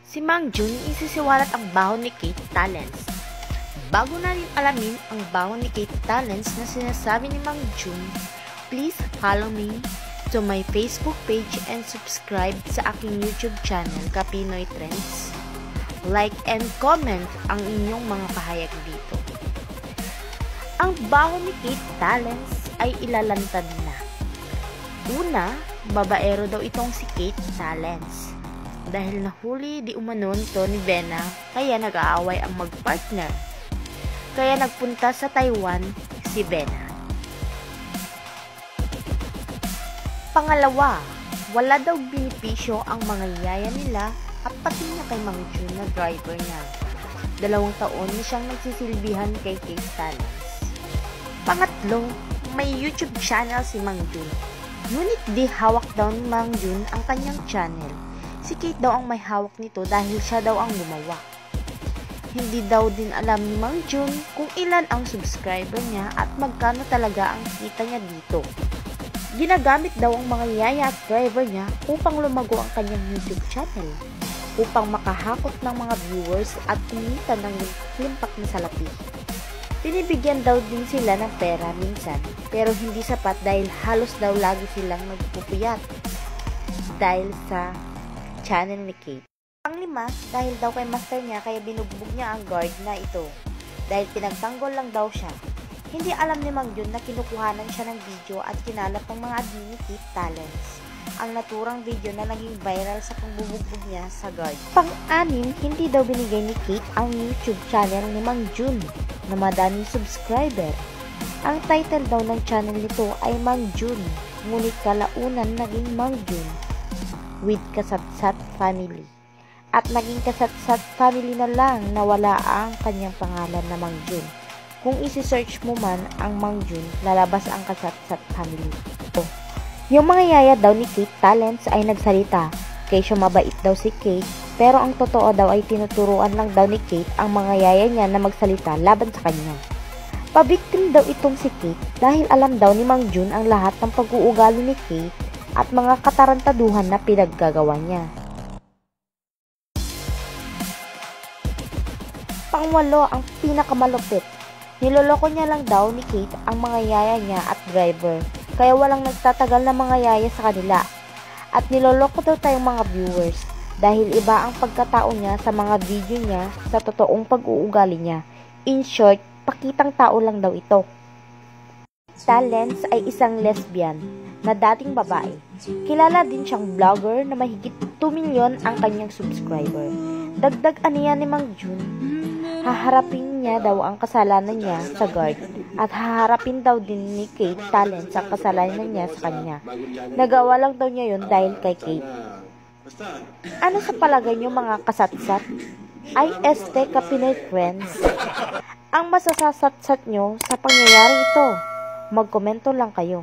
Si Mang Jun isisiwalat ang baho ni Kate Talents. Bago natin alamin ang baho ni Kate Talents na sinasabi ni Mang Jun, please follow me to my Facebook page and subscribe sa aking YouTube channel, Kapinoy Trends. Like and comment ang inyong mga pahayag dito. Ang baho ni Kate Talents ay ilalantad na. Una, babaero daw itong si Kate Talents. Dahil nahuli di umanon to ni Vena, kaya nag-aaway ang magpartner. Kaya nagpunta sa Taiwan si Vena. Pangalawa, wala daw benepisyo ang mga yaya nila at pati na kay Mang Jun na driver niya. 2 taon na siyang nagsisilbihan kay Kate Talents. Pangatlo, may YouTube channel si Mang Jun. Ngunit di hawak daw ni Mang Jun ang kanyang channel. Si Kate daw ang may hawak nito dahil siya daw ang gumawa. Hindi daw din alam ni Mang Jun kung ilan ang subscriber niya at magkano talaga ang kita niya dito. Ginagamit daw ang mga yaya at driver niya upang lumago ang kanyang YouTube channel, upang makahakot ng mga viewers at kumita ng limpak na salapi. Binibigyan daw din sila ng pera minsan, pero hindi sapat dahil halos daw lagi silang nagpupuyat dahil sa channel ni Kate. Panglima, dahil daw kay master niya kaya binugbog niya ang guard na ito dahil pinagtanggol lang daw siya. Hindi alam ni Mang Jun na kinukuhanan siya ng video at kinalat ng mga admin ni Kate Talents ang naturang video na naging viral sa pangbubugbog niya sa guard. Pang-anim, hindi daw binigay ni Kate ang YouTube channel ni Mang Jun na madaming subscriber. Ang title daw ng channel nito ay Mang Jun, ngunit kalaunan naging Mang Jun with Kasatsat Family. At naging Kasatsat Family na lang na wala ang kanyang pangalan na Mang Jun. Kung isi-search mo man ang Mang Jun, lalabas ang Kasatsat Family. Yung mga yaya daw ni Kate Talents ay nagsalita. Kesyo mabait daw si Kate, pero ang totoo daw ay tinuturuan lang daw ni Kate ang mga yaya niya na magsalita laban sa kanya. Pabiktim daw itong si Kate dahil alam daw ni Mang Jun ang lahat ng pag-uugali ni Kate at mga katarantaduhan na pinaggagawa niya. Pangwalo, ang pinakamalupit. Niloloko niya lang daw ni Kate ang mga yaya niya at driver, kaya walang nagtatagal na mga yaya sa kanila. At niloloko daw tayong mga viewers dahil iba ang pagkatao niya sa mga video niya sa totoong pag-uugali niya. In short, pakitang tao lang daw ito. Talents ay isang lesbian na dating babae. Kilala din siyang vlogger na mahigit 2 milyon ang kanyang subscriber. Dagdag aniya ni Mang Jun, haharapin niya daw ang kasalanan niya sa guard at haharapin daw din ni Kate Talents ang kasalanan niya sa kanya. Nagawa lang daw niya yun dahil kay Kate. Ano sa palagay niyo mga kasatsat? IST Kapinoy Friends, ang masasasatsat niyo sa pangyayari ito? Magkomento lang kayo.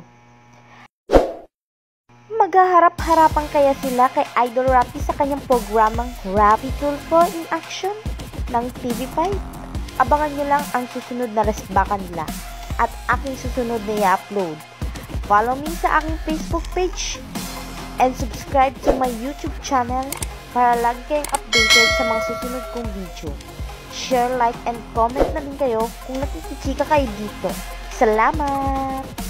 Maghaharap-harapan kaya sila kay Idol Rapi sa kanyang programang Rapi Tulfo in Action ng TV5? Abangan nyo lang ang susunod na resbakan nila at aking susunod na i-upload. Follow me sa aking Facebook page and subscribe to my YouTube channel para lagi kayong updated sa mga susunod kong video. Share, like, and comment na din kayo kung nakikichika kayo dito. Salamat!